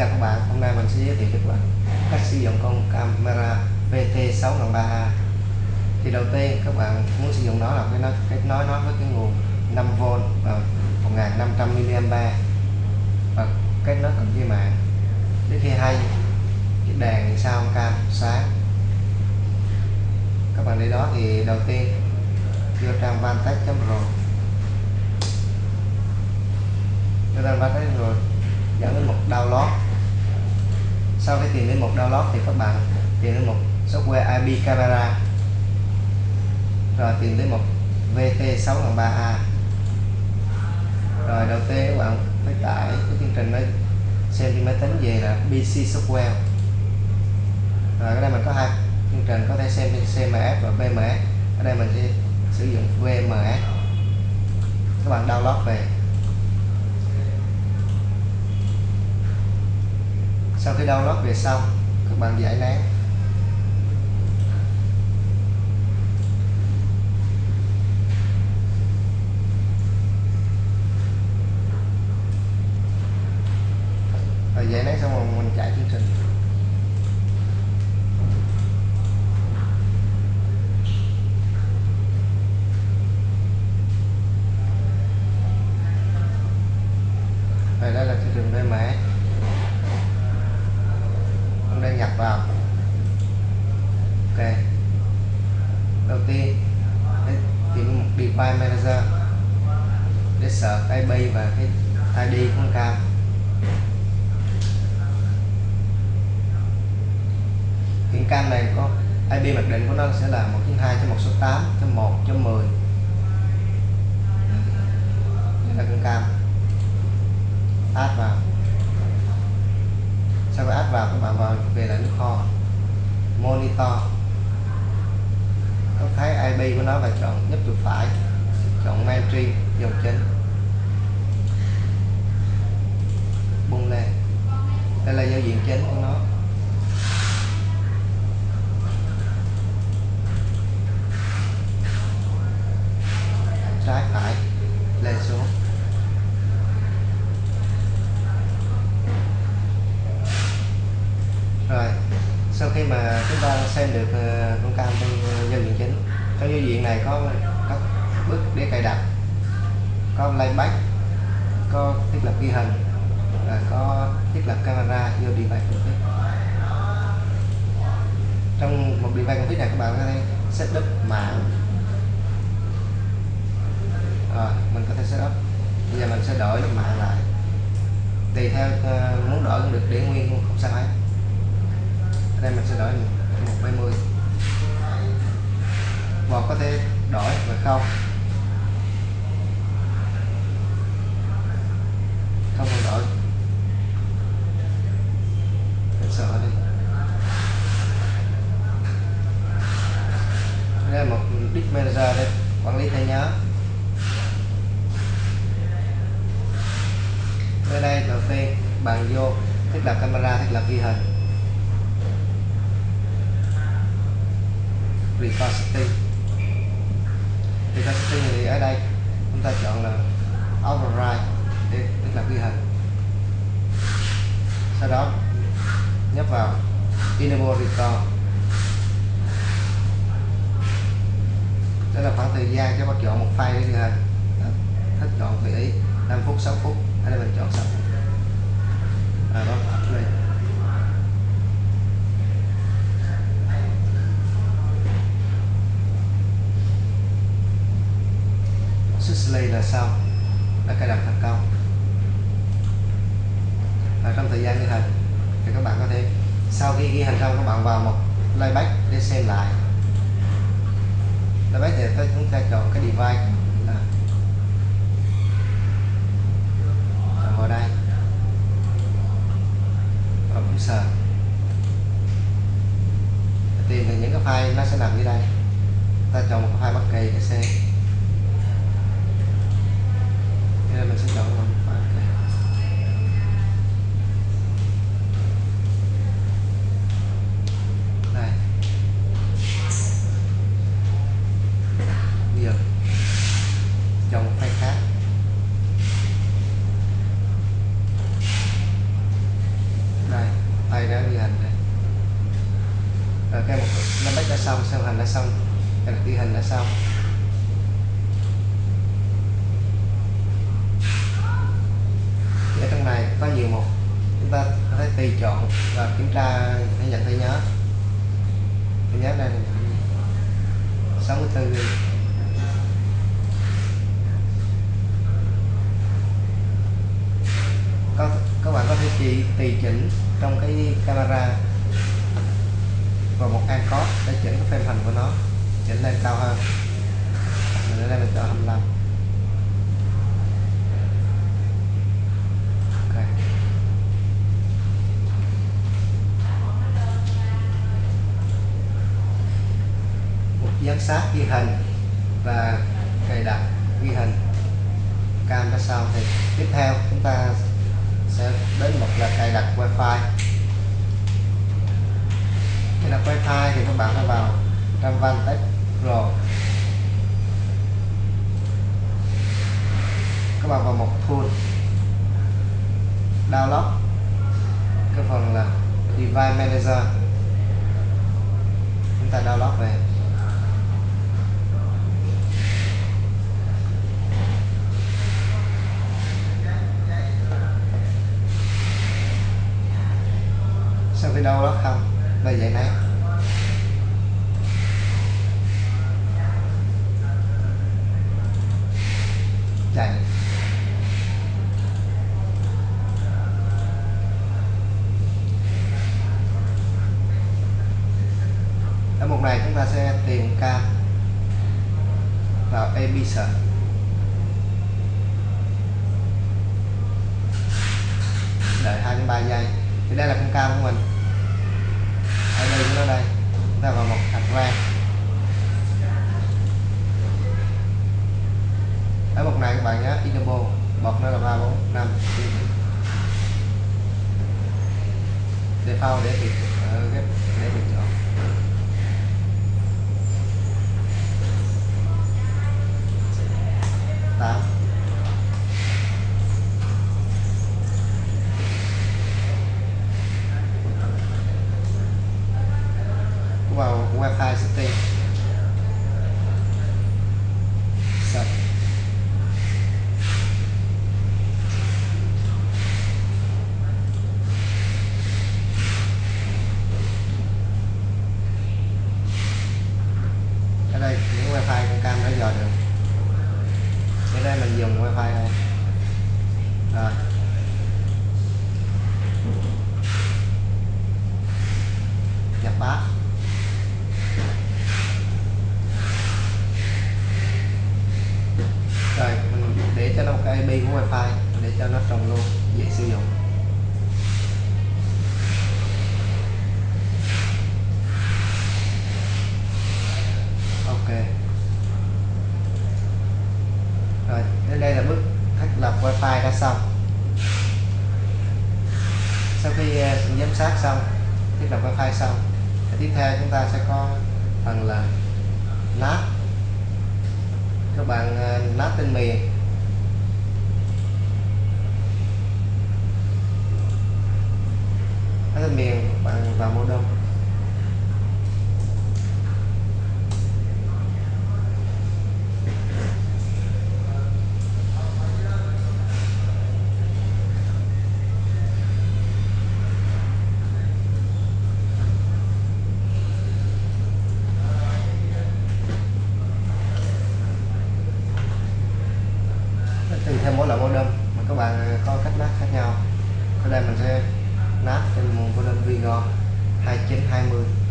chào các bạn, hôm nay mình sẽ giới thiệu cho các bạn cách sử dụng con camera VT6300A. Thì đầu tiên các bạn muốn sử dụng nó là phải kết nối nó với cái nguồn 5V và 1500mA và kết nối cùng với mạng. Đến khi hay cái đèn sao cam sáng, các bạn để đó thì đầu tiên vô trang Vantage.ro, rồi dẫn đến một download. Sau khi tìm đến một download thì các bạn tìm đến một software IP camera, rồi tìm đến một VT6300A. Rồi đầu tiên các bạn phải tải cái chương trình đấy xem trên máy tính về là PC Software. Rồi ở đây mình có hai chương trình có thể xem trên CMS và VMS. Ở đây mình sẽ sử dụng VMS. Các bạn download về. Sau khi download về xong, các bạn giải nén. Rồi giải nén xong rồi mình chạy chương trình. Rồi đây là chương trình VMS. Mình đang nhập vào. Ok. Đầu tiên tìm một device manager để search IP và cái ID của con cam. Hiện cam này có IP mặc định của nó sẽ là 192.168.1.10. Đây là con cam. Add vào. Sau khi add vào, các bạn vào về lại kho monitor, có thấy IP của nó và chọn nhấp chuột phải, chọn mainstream dòng chính, bung lên. Đây là giao diện chính của nó. Trái phải lên xuống. Rồi sau khi mà chúng ta xem được con cam trên giao diện chính, trong giao diện này có các bước để cài đặt, có playback, có thiết lập ghi hình, và có thiết lập camera vô device config. Trong một device config này các bạn có thể setup mạng. Rồi mình có thể setup. Bây giờ mình sẽ đổi mạng lại, tùy theo muốn đổi cũng được, để nguyên cũng không sao hết. Ở đây mình sẽ đổi 170. Hoặc có thể đổi và không cần đổi. Mình sợ đi. Đây là một disk manager để quản lý thẻ nhớ. Ở đây đầu tiên bạn vô thiết lập camera, thiết lập ghi hình, record setting. Record setting thì ở đây chúng ta chọn là override để thiết lập ghi hình. Sau đó nhấp vào enable record. Đây là khoảng thời gian cho bạn chọn một file để ghi hình. Thích chọn tùy ý, 5 phút, 6 phút. Ở đây mình chọn 6 phút. Đó, play. Successfully là xong, đã cài đặt thành công. Và trong thời gian ghi hình thì các bạn có thể, sau khi ghi hình xong, các bạn vào một playback để xem lại. Playback thì chúng ta chọn cái device vào đây và bấm sờ, tìm được những cái file nó sẽ nằm dưới đây. Ta chọn một file bất kỳ để xem. Nên mình sẽ chọn một file bất kỳ. Đây. Bây giờ chọn một file khác. xem hình đã xong, cài đặt ghi hình đã xong. Ở trong này có nhiều mục, chúng ta có thể tùy chọn và kiểm tra để nhận thấy nhớ. Tôi nhớ đây là 64 GB. Các bạn có thể tùy chỉnh trong cái camera vào một ancode để chỉnh cái frame hình của nó, chỉnh lên cao hơn. Mình ở đây mình chọn 25. Okay. Một giám sát ghi hình và cài đặt ghi hình cam đã xong, thì tiếp theo chúng ta sẽ đến một là cài đặt wifi. Cài đặt wifi thì các bạn phải vào trong Vantage Pro, các bạn vào một tool download, cái phần là device manager, chúng ta download về. Sau khi download không, đây vậy này chạy. Ở mục này chúng ta sẽ tìm cam vào emission, đợi 2 đến 3 giây. Thì đây là con cam của mình, ở đây nó đây, chúng ta vào một advanced. Ở mục này các bạn nhớ enable, bật nó là 3, 4, 5. Default để việc chọn. Vào wifi setting, set. Ở đây những wifi con cam đã dò được. Ở đây mình dùng wifi này. Rồi. Nhập pass. Rồi mình để cho nó một cái IP của wifi để cho nó trồng luôn, dễ sử dụng. Ok. Rồi đến đây là bước thiết lập wifi đã xong. Sau khi giám sát xong, thiết lập wifi xong, tiếp theo chúng ta sẽ có phần là NAT. Các bạn NAT tên miền, tên miền bạn vào modem. Tùy theo mỗi loại modem mà các bạn có cách NAT khác nhau. Ở đây mình sẽ NAT trên modem Vigo 2920.